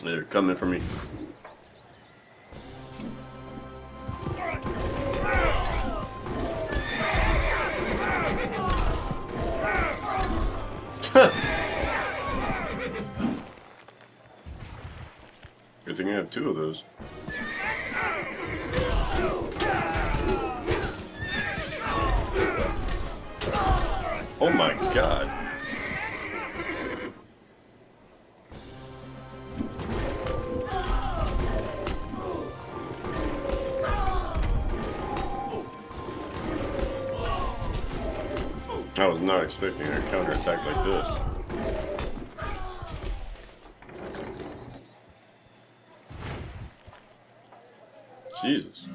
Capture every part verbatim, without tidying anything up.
They're coming for me. Good thing I have two of those. Oh my god. I was not expecting a counterattack like this. Jesus.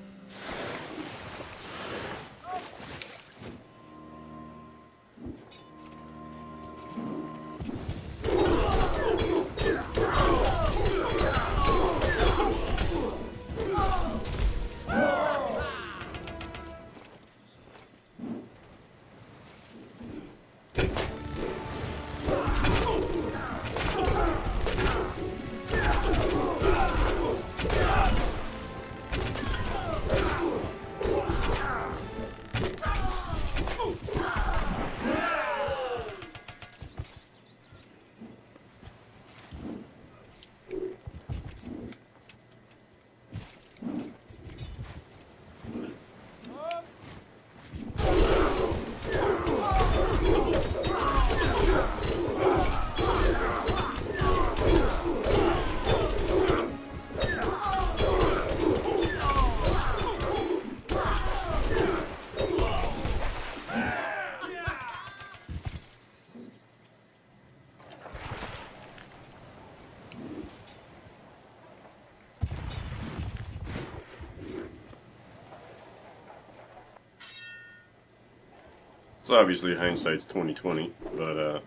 So obviously hindsight's twenty twenty, but uh,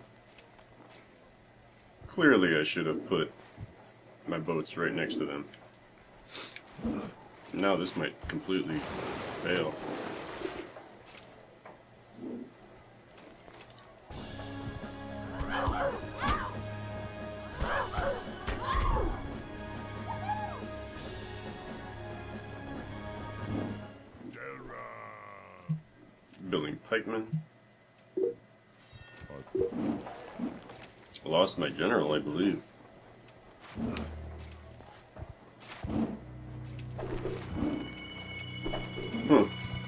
clearly I should have put my boats right next to them. Now this might completely fail. Building pikemen. Lost my general, I believe. Huh.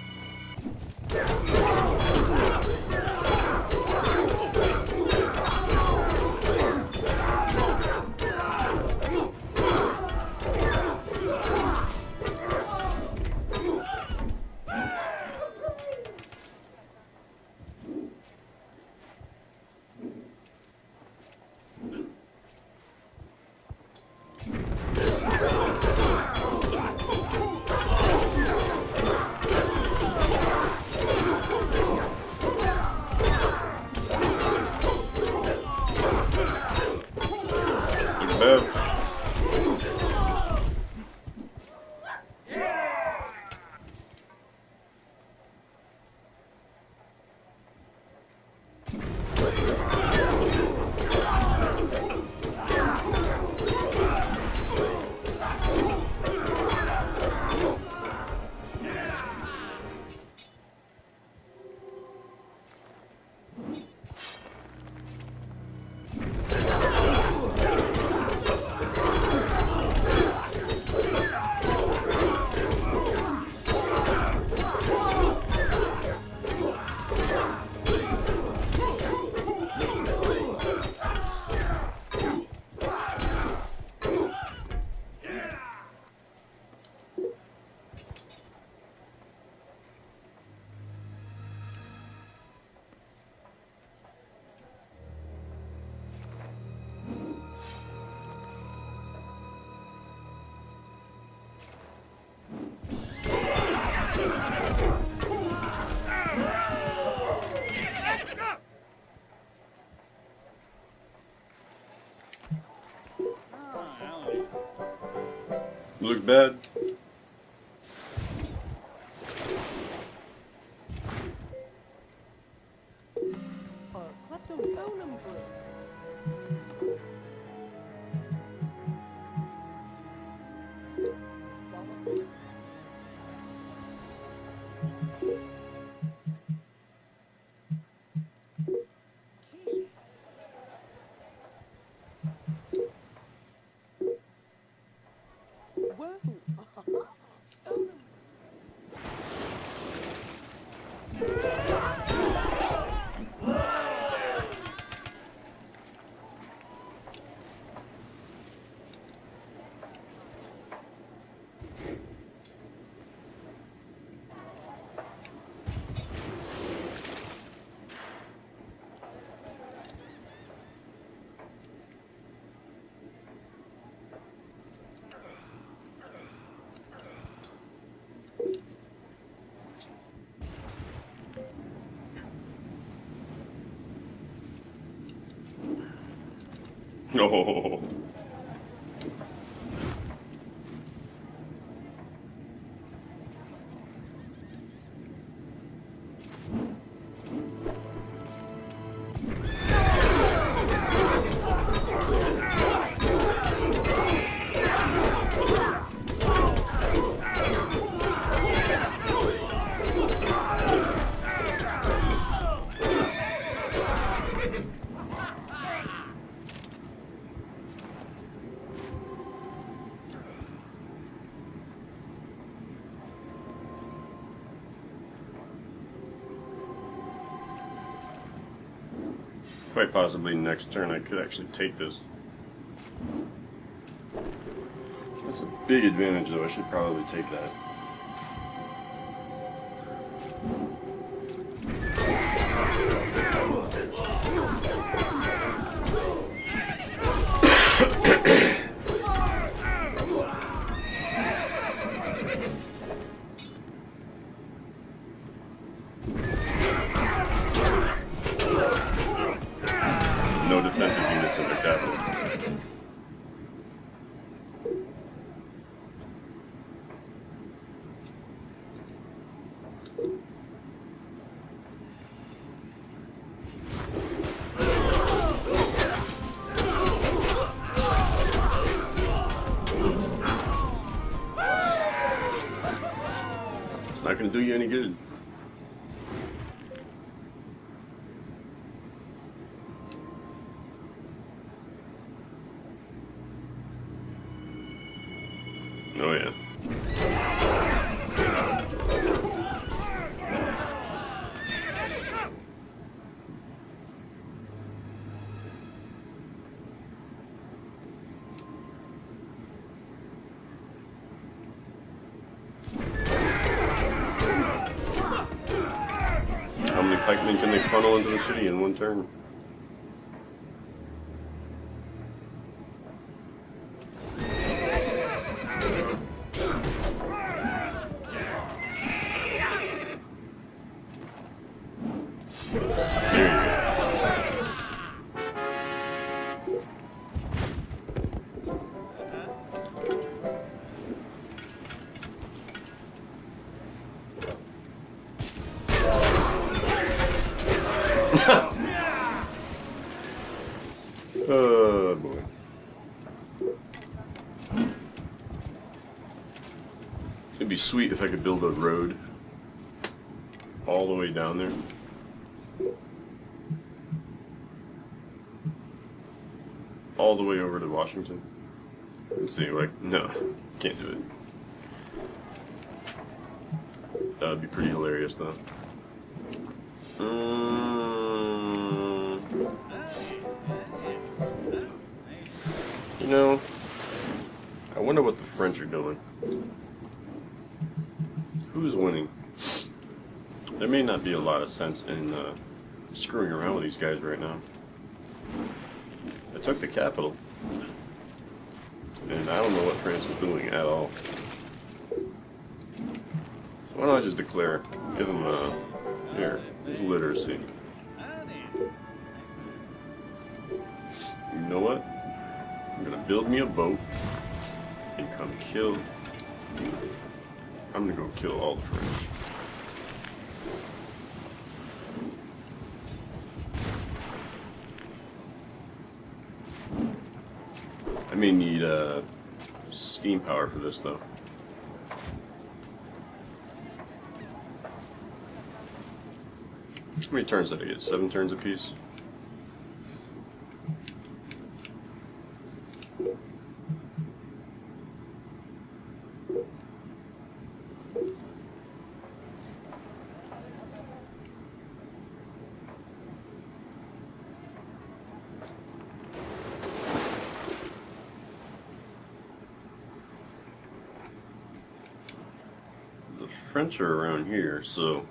Looks bad. Oh. Quite possibly next turn I could actually take this. That's a big advantage though, I should probably take that. No defensive units in the capital. It's not going to do you any good. Oh yeah. How many pikemen can they funnel into the city in one turn? Oh boy. It'd be sweet if I could build a road all the way down there. All the way over to Washington. Let's see, like, no, can't do it. That would be pretty hilarious though. Um, you know, I wonder what the French are doing. Who's winning? There may not be a lot of sense in uh, screwing around with these guys right now. I took the capital, and I don't know what France is doing at all. So why don't I just declare, give them a, here, there's literacy. You know what? I'm gonna build me a boat and come kill. I'm gonna go kill all the French. I may need uh, steam power for this though. How many turns did I get? Seven turns apiece? The French are around here, so...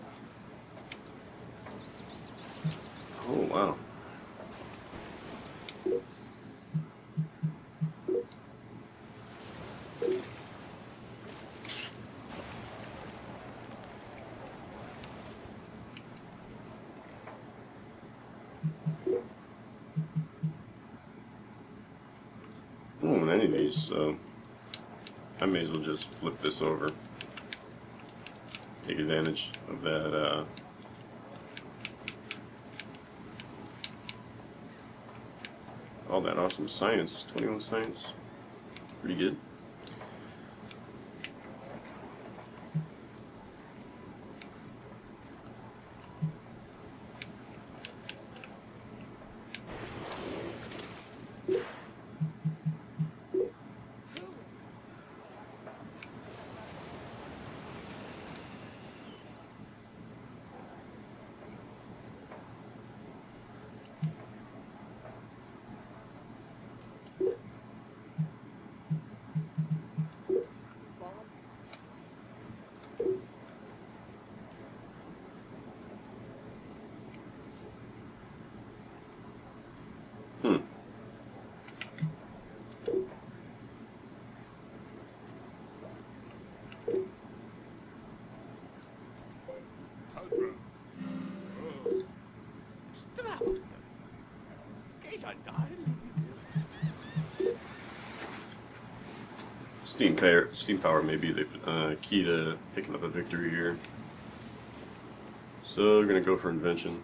Oh, wow. on any of these, so I may as well just flip this over. Take advantage of that uh, all that awesome science. twenty-one science. Pretty good. Hmm. Steam power, steam power may be the uh, key to picking up a victory here. So we're gonna go for invention.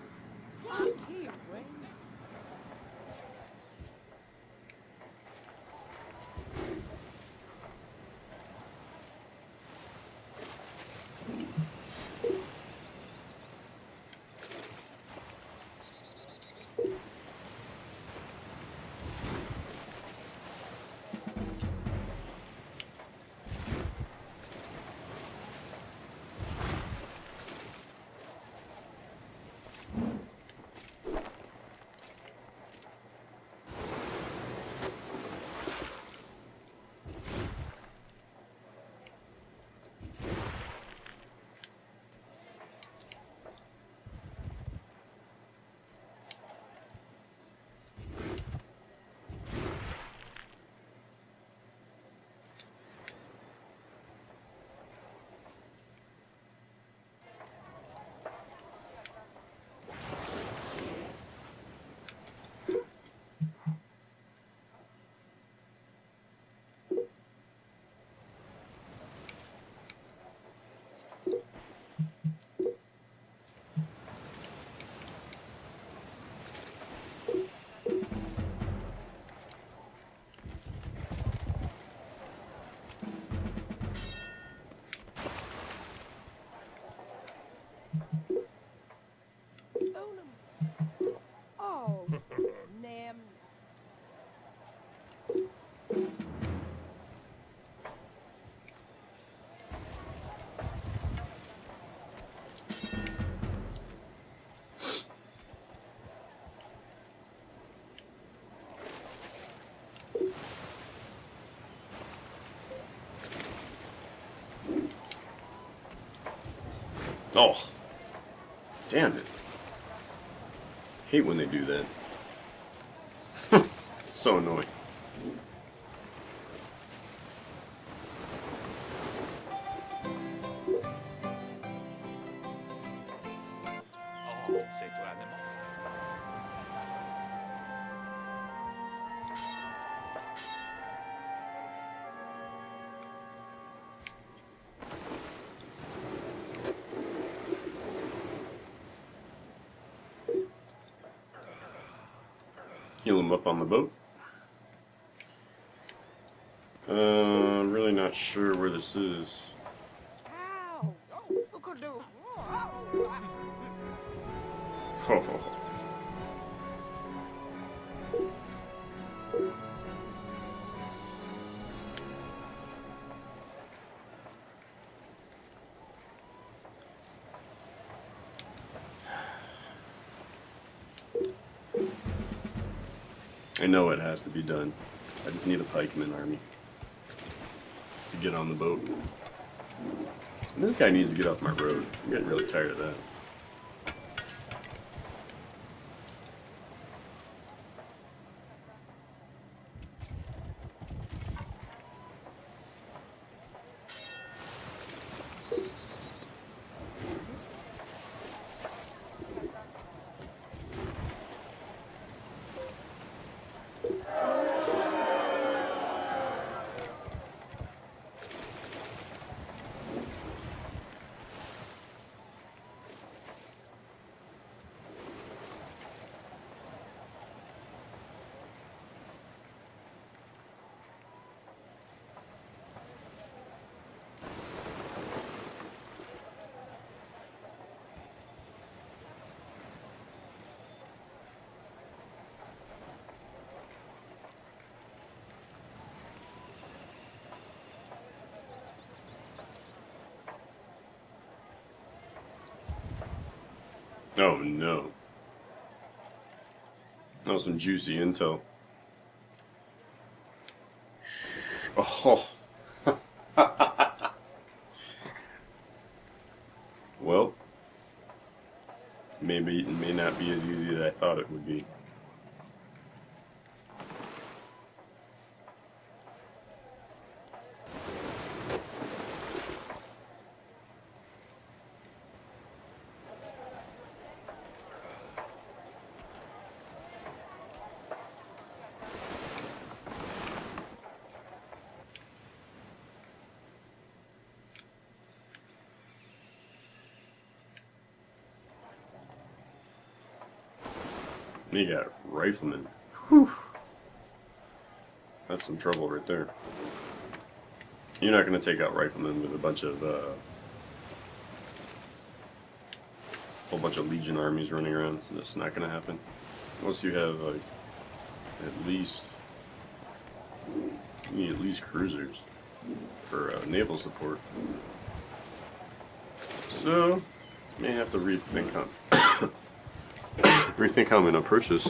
Oh, damn it. Hate when they do that. It's so annoying. Heal him up on the boat. Uh, I'm really not sure where this is. Oh. I know it has to be done. I just need a pikeman army to get on the boat. And this guy needs to get off my road. I'm getting really tired of that. Oh no. That was some juicy intel. Oh. Well, maybe it may not be as easy as I thought it would be. You got riflemen. Whew. That's some trouble right there. You're not going to take out riflemen with a bunch of, uh, whole bunch of Legion armies running around. So that's not going to happen. Unless you have, like, at least, you need at least cruisers for uh, naval support. So, may have to rethink how, rethink how I'm going to approach this.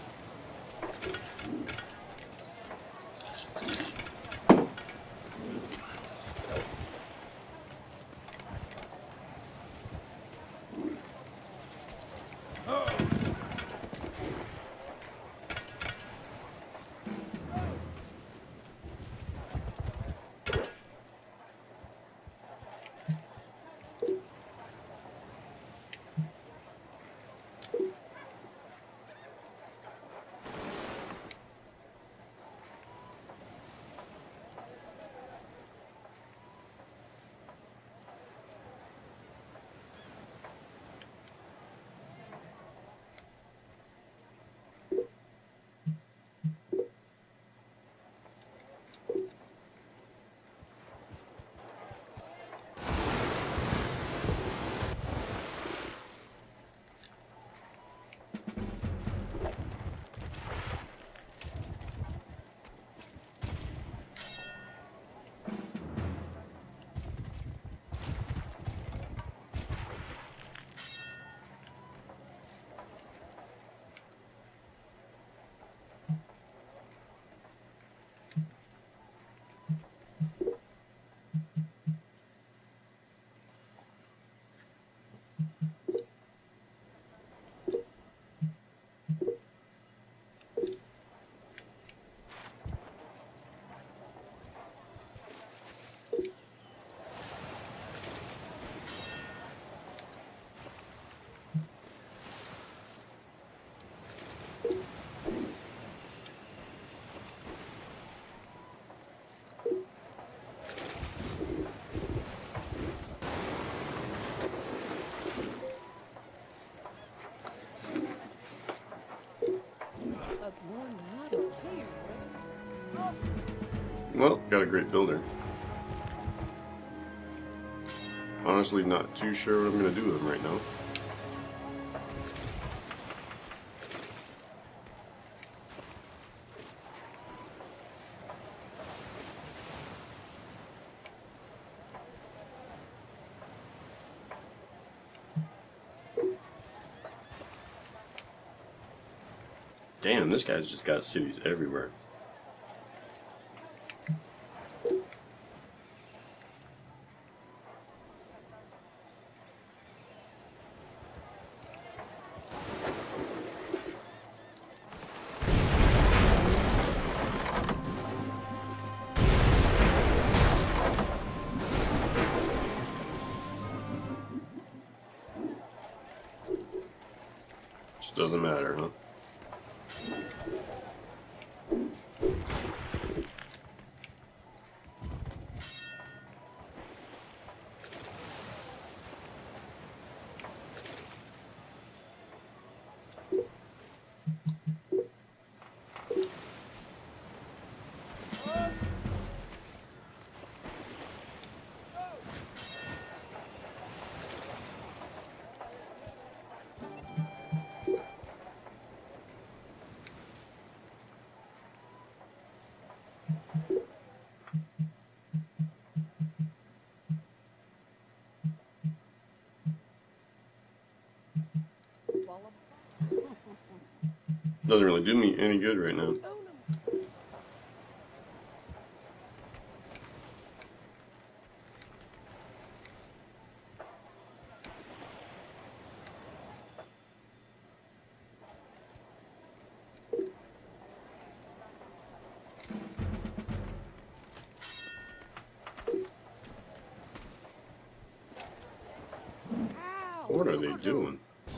Well, got a great builder. Honestly, not too sure what I'm going to do with him right now. Damn, this guy's just got cities everywhere. Just doesn't matter, huh? Doesn't really do me any good right now. What are they doing?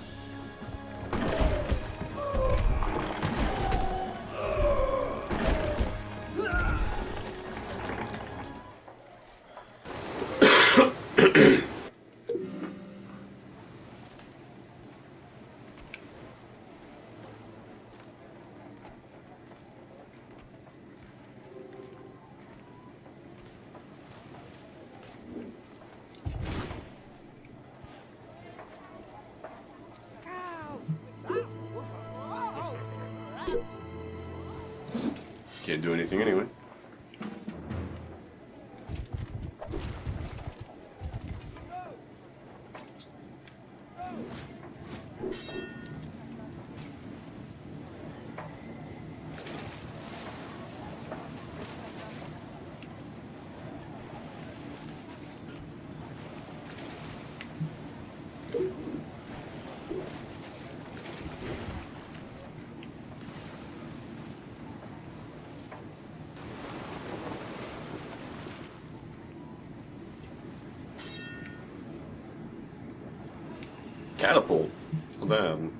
Can't do anything anyway. Catapult. Well, that happened.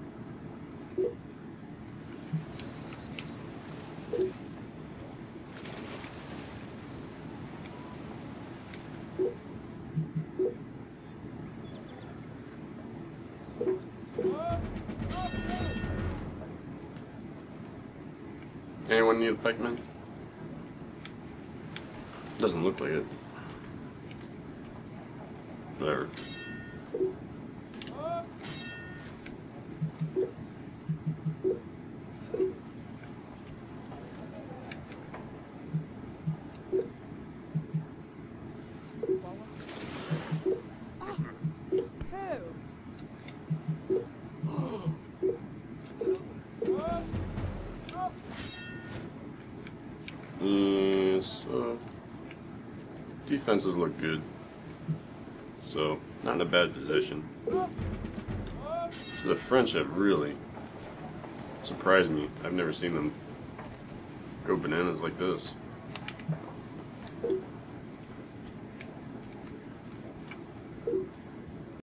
Anyone need a pikeman? Doesn't look like it. Whatever. Yes, uh, defenses look good, so not in a bad position. So the French have really surprised me. I've never seen them go bananas like this.